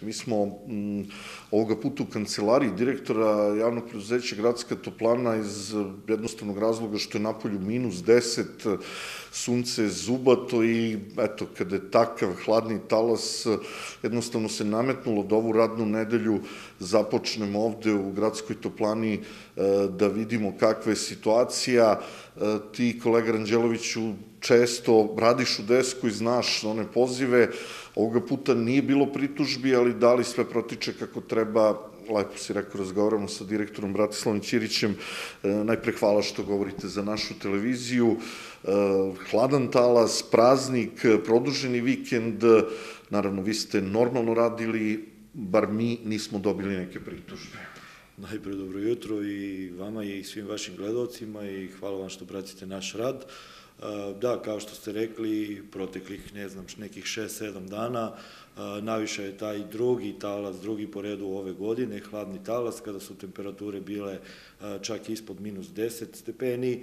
mi smo ovoga puta u kancelariji direktora javnog preduzeća Gradska toplana iz jednostavnog razloga što je napolju -10, sunce je zubato i eto, kada je takav hladni talas, jednostavno se nametnulo da ovu radnu nedelju započnemo ovde u Gradskoj toplani da vidimo kakva je situacija. Ti, kolega Ranđeloviću, često radiš u desku i znaš one pozive. Ovoga puta nije bilo pritužbi, ali da li sve protiče kako treba, lepo si rekao, razgovaramo sa direktorom Bratislavom Ćirićem. Najpre hvala što govorite za našu televiziju. Hladan talas, praznik, produženi vikend, naravno vi ste normalno radili, bar mi nismo dobili neke pritužbe. Najpre dobro jutro i vama i svim vašim gledalcima i hvala vam što pratite naš rad. Da, kao što ste rekli, proteklih, ne znam, nekih 6-7 dana, najviše je taj drugi talas, drugi po redu ove godine, hladni talas, kada su temperature bile čak ispod -10 stepeni.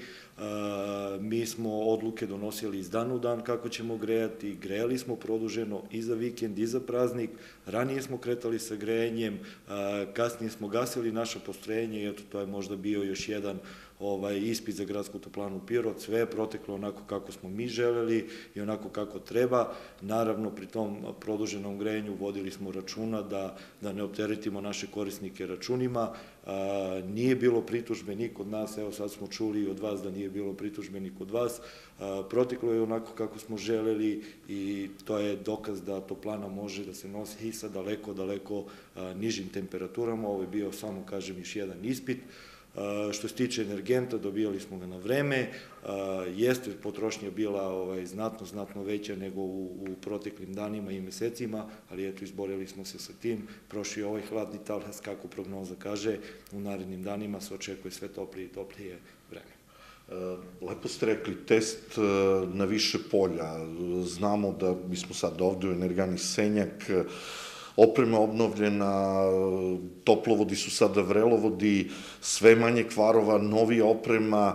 Mi smo odluke donosili iz dana u dan kako ćemo grejati, grejali smo produženo i za vikend i za praznik, ranije smo kretali sa grejanjem, kasnije smo gasili naše postrojenje i eto, to je možda bio još jedan ispit za Gradsku toplanu Pirot. Sve je proteklo onako kako smo mi želeli i onako kako treba. Naravno, pri tom produženom grejanju vodili smo računa da ne opteretimo naše korisnike računima. Nije bilo pritužbe ni kod nas, evo sad smo čuli od vas da nije bilo pritužbe ni kod vas. Proteklo je onako kako smo želeli i to je dokaz da toplana može da se nosi i sa daleko nižim temperaturama. Ovo je bio, samo kažem, još jedan ispit. Što se tiče energenta, dobijali smo ga na vreme, jeste potrošnja bila znatno veća nego u proteklim danima i mesecima, ali eto, izborili smo se sa tim, prošli ovaj hladni talas, kako prognoza kaže, u narednim danima se očekuje sve toplije i toplije vreme. Lepo ste rekli, test na više polja, znamo da mi smo sad ovde u Energani Senjak, oprema obnovljena, toplovodi su sada vrelovodi, sve manje kvarova, novija oprema,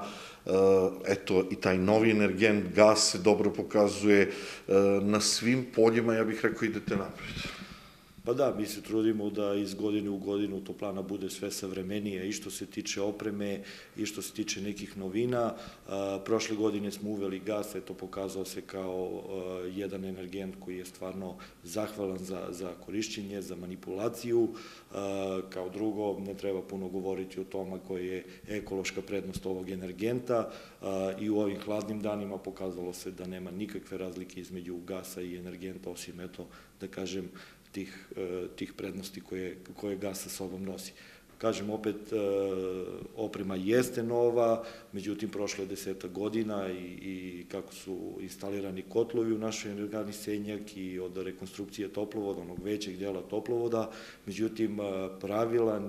eto i taj novi energent, gas se dobro pokazuje, na svim poljima, ja bih rekao, idete napred. Pa da, mi se trudimo da iz godine u godinu toplana bude sve savremenija i što se tiče opreme i što se tiče nekih novina. Prošle godine smo uveli gas, eto pokazao se kao jedan energent koji je stvarno zahvalan za korišćenje, za manipulaciju. Kao drugo, ne treba puno govoriti o tome koja je ekološka prednost ovog energenta i u ovim hladnim danima pokazalo se da nema nikakve razlike između gasa i energenta, osim, eto, da kažem, tih prednosti koje gas sa sobom nosi. Kažem, opet, oprema jeste nova, međutim, prošlo je 10 godina i kako su instalirani kotlovi u našoj Energani Senjak i od rekonstrukcije toplovoda, onog većeg dela toplovoda, međutim, pravilan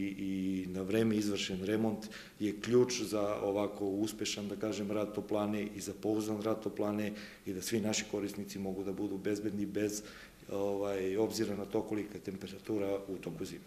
i na vreme izvršen remont je ključ za ovako uspešan, da kažem, rad toplane i za pouzdan rad toplane i da svi naši korisnici mogu da budu bezbedni bez obzira na to kolika je temperatura u toku zime.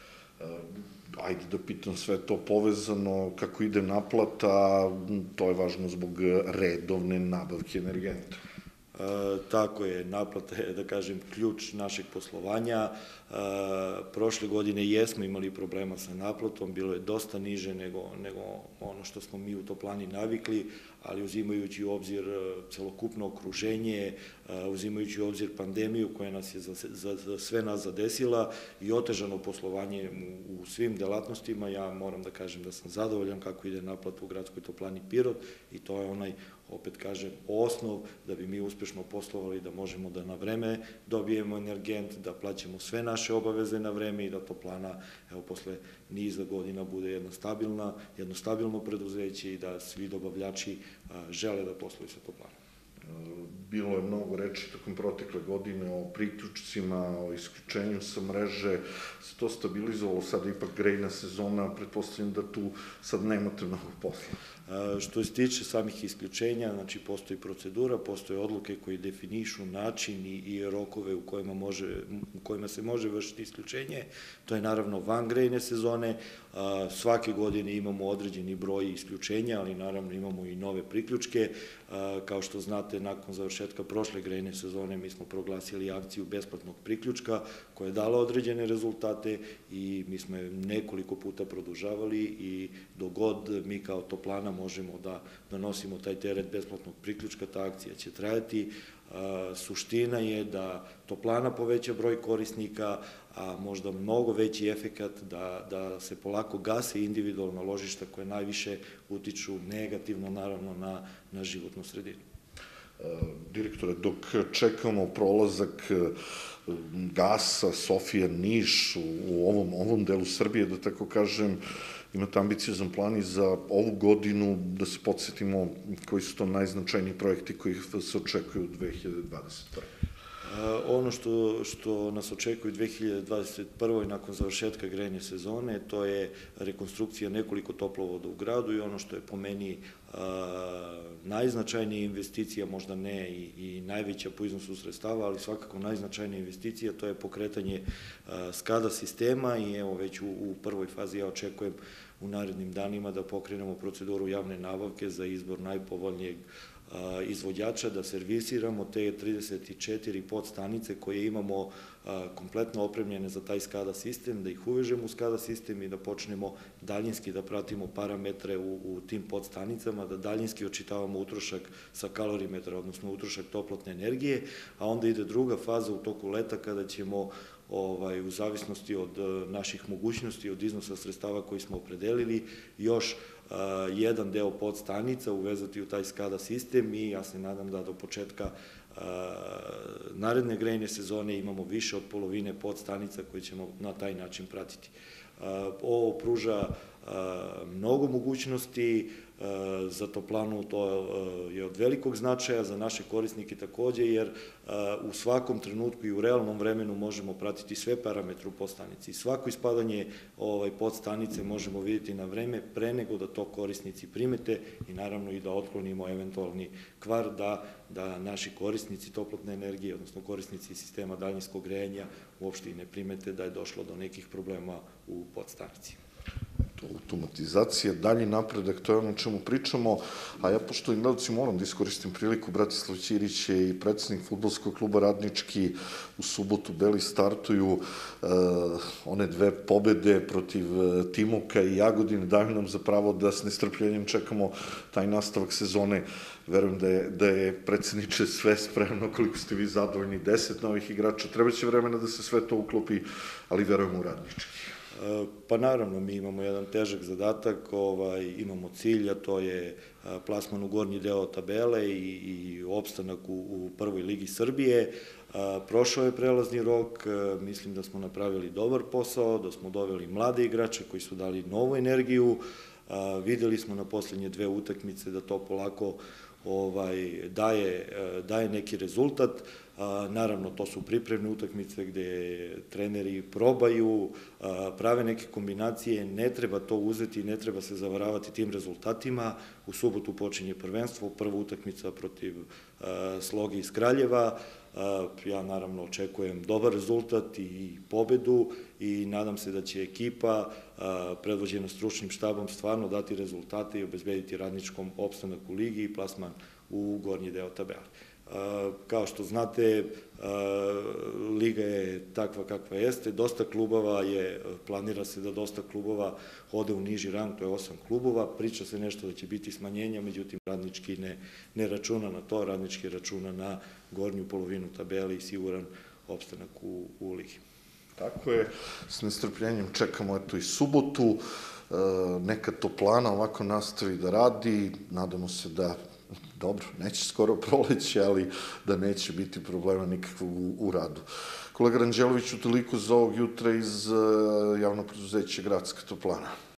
Ajde da pitam, sve to povezano, kako ide naplata, to je važno zbog redovne nabavke energenta. Tako je, naplata je, da kažem, ključ našeg poslovanja. Prošle godine jesmo imali problema sa naplatom, bilo je dosta niže nego ono što smo mi u toplani navikli, ali uzimajući u obzir celokupno okruženje, uzimajući u obzir pandemiju koja nas je za sve nas zadesila i otežano poslovanje u svim delatnostima, ja moram da kažem da sam zadovoljan kako ide naplata u Gradskoj toplani Pirot i to je onaj, opet kažem, osnov da bi mi uspešno poslovali, da možemo da na vreme dobijemo energent, da plaćamo sve naše obaveze na vreme i da toplana, evo, posle niza godina bude jedno stabilno preduzeće i da svi dobavljači žele da posluju sa toplanom. Bilo je mnogo reči tokom protekle godine o priključcima, o isključenju sa mreže, se to stabilizovalo, sada ipak grejna sezona, pretpostavljam da tu sad nemate mnogo posla. Što se tiče samih isključenja, znači postoji procedura, postoje odluke koje definišu način i rokove u kojima se može vršiti isključenje. To je naravno van grejne sezone. Svake godine imamo određeni broj isključenja, ali naravno imamo i nove priključke. Kao što znate, nakon završetka završetka prošle grejne sezone mi smo proglasili akciju besplatnog priključka koja je dala određene rezultate i mi smo je nekoliko puta produžavali i dok god mi kao toplana možemo da donosimo taj teret besplatnog priključka, ta akcija će trajati. Suština je da toplana poveća broj korisnika, a možda mnogo veći efekat da se polako gase individualna ložišta koje najviše utiču negativno, naravno, na životnu sredinu. Direktore, dok čekamo prolazak gasa Sofija-Niš u ovom delu Srbije, da tako kažem, imate ambiciozan plan i za ovu godinu, da se podsjetimo koji su to najznačajniji projekti koji se očekuju u 2021. Ono što nas očekuje u 2021. nakon završetka grejne sezone, to je rekonstrukcija nekoliko toplovoda u gradu i ono što je po meni najznačajnija investicija, možda ne i najveća po iznosu sredstava, ali svakako najznačajnija investicija, to je pokretanje SCADA sistema i evo već u prvoj fazi ja očekujem u narednim danima da pokrenemo proceduru javne nabavke za izbor najpovoljnijeg izvođača, da servisiramo te 34 podstanice koje imamo kompletno opremljene za taj SCADA sistem, da ih uvežemo u SCADA sistem i da počnemo daljinski da pratimo parametre u tim podstanicama, da daljinski očitavamo utrošak sa kalorimetra, odnosno utrošak toplotne energije, a onda ide druga faza u toku leta kada ćemo u zavisnosti od naših mogućnosti, od iznosa sredstava koji smo opredelili, još jedan deo podstanica uvezati u taj SCADA sistem i ja se nadam da do početka naredne grejne sezone imamo više od polovine podstanica koje ćemo na taj način pratiti. Ovo pruža mnogo mogućnosti, za toplanu to je od velikog značaja, za naše korisnike takođe, jer u svakom trenutku i u realnom vremenu možemo pratiti sve parametre u podstanici. Svako ispadanje podstanice možemo vidjeti na vreme pre nego da to korisnici primete i naravno i da otklonimo eventualni kvar da naši korisnici toplotne energije, odnosno korisnici sistema daljinskog grejanja uopšte i ne primete da je došlo do nekih problema u podstanici. Automatizacija, dalji napredak, to je ono o čemu pričamo, a ja pošto im gledalci moram da iskoristim priliku, Bratislav Ćirić je i predsednik fudbalskog kluba Radnički, u subotu Beli startuju one dve pobede protiv Timoka i Jagodine, daju nam za pravo da s nestrpljenjem čekamo taj nastavak sezone. Verujem da je predsedniče sve spremno, koliko ste vi zadovoljni, 10 novih igrača, treba će vremena da se sve to uklopi, ali verujem u Radnički. Pa naravno, mi imamo jedan težak zadatak, imamo cilj, a to je plasman u gornji deo tabele i opstanak u prvoj ligi Srbije. Prošao je prelazni rok, mislim da smo napravili dobar posao, da smo doveli mlade igrače koji su dali novu energiju, videli smo na poslednje dve utakmice da to polako daje neki rezultat. Naravno, to su pripremne utakmice gde treneri probaju, prave neke kombinacije, ne treba to uzeti, ne treba se zavaravati tim rezultatima. U subotu počinje prvenstvo, prva utakmica protiv Slogi iz Kraljeva. Ja naravno očekujem dobar rezultat i pobedu i nadam se da će ekipa predvođena stručnim štabom stvarno dati rezultate i obezbediti Radničkom opstanak u ligi i plasman u gornji deo tabele. Kao što znate, liga je takva kakva jeste, dosta klubova je, planira se da dosta klubova ode u niži rang, to je 8 klubova, priča se nešto da će biti smanjenja, međutim Radnički ne računa na to, Radnički računa na gornju polovinu tabele i siguran opstanak u ligi. Tako je, s nestrpljenjem čekamo eto i subotu, neka toplana ovako nastavi da radi, nadamo se da dobro, neće skoro proleće, ali da neće biti problema nikakvog u radu. Kolega Ranđeloviću, toliko za ovog jutra iz javnog preduzeća Gradska toplana.